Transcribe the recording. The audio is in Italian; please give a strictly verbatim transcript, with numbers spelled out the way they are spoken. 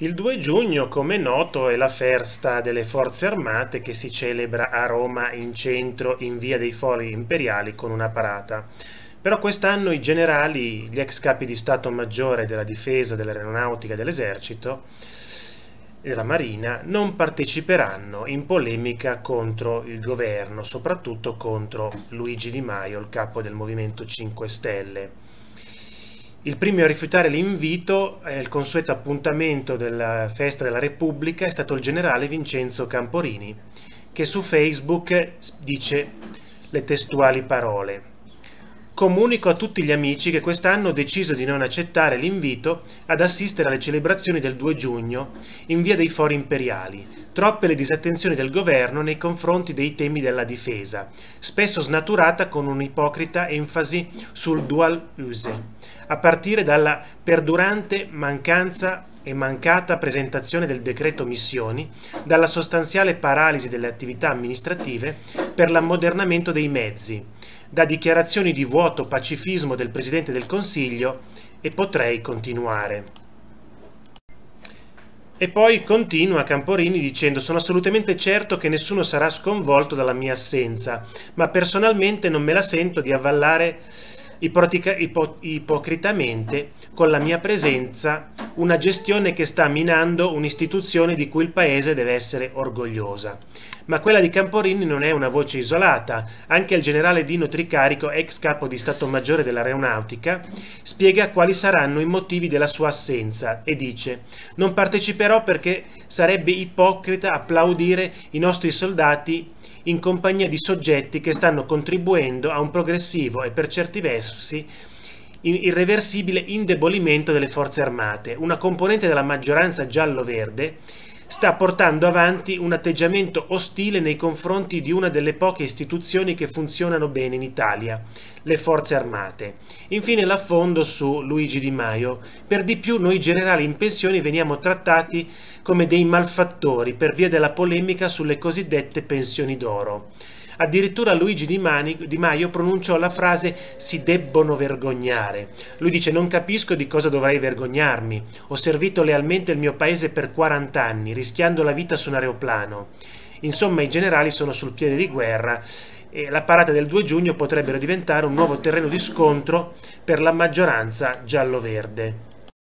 Il due giugno, come è noto, è la festa delle Forze Armate che si celebra a Roma in centro in via dei Fori Imperiali con una parata. Però quest'anno i generali, gli ex capi di Stato Maggiore della Difesa, dell'Aeronautica e dell'Esercito e della Marina non parteciperanno in polemica contro il governo, soprattutto contro Luigi Di Maio, il capo del Movimento cinque Stelle. Il primo a rifiutare l'invito al consueto appuntamento della Festa della Repubblica è stato il generale Vincenzo Camporini, che su Facebook dice le testuali parole: "Comunico a tutti gli amici che quest'anno ho deciso di non accettare l'invito ad assistere alle celebrazioni del due giugno in via dei Fori Imperiali. Troppe le disattenzioni del governo nei confronti dei temi della difesa, spesso snaturata con un'ipocrita enfasi sul dual use, a partire dalla perdurante mancanza e mancata presentazione del decreto missioni, dalla sostanziale paralisi delle attività amministrative per l'ammodernamento dei mezzi, da dichiarazioni di vuoto pacifismo del Presidente del Consiglio, e potrei continuare." E poi continua Camporini dicendo: "Sono assolutamente certo che nessuno sarà sconvolto dalla mia assenza, ma personalmente non me la sento di avvallare ipotica, ipo, ipocritamente con la mia presenza una gestione che sta minando un'istituzione di cui il Paese deve essere orgogliosa." Ma quella di Camporini non è una voce isolata. Anche il generale Dino Tricarico, ex capo di Stato Maggiore dell'Aeronautica, spiega quali saranno i motivi della sua assenza e dice: "Non parteciperò perché sarebbe ipocrita applaudire i nostri soldati in compagnia di soggetti che stanno contribuendo a un progressivo e per certi versi irreversibile indebolimento delle forze armate. Una componente della maggioranza giallo-verde sta portando avanti un atteggiamento ostile nei confronti di una delle poche istituzioni che funzionano bene in Italia, le Forze Armate." Infine l'affondo su Luigi Di Maio: "Per di più noi generali in pensione veniamo trattati come dei malfattori per via della polemica sulle cosiddette pensioni d'oro." Addirittura Luigi Di, Mani, Di Maio pronunciò la frase "si debbono vergognare". Lui dice: "Non capisco di cosa dovrei vergognarmi. Ho servito lealmente il mio paese per quaranta anni, rischiando la vita su un aeroplano." Insomma, i generali sono sul piede di guerra e la parata del due giugno potrebbero diventare un nuovo terreno di scontro per la maggioranza giallo-verde.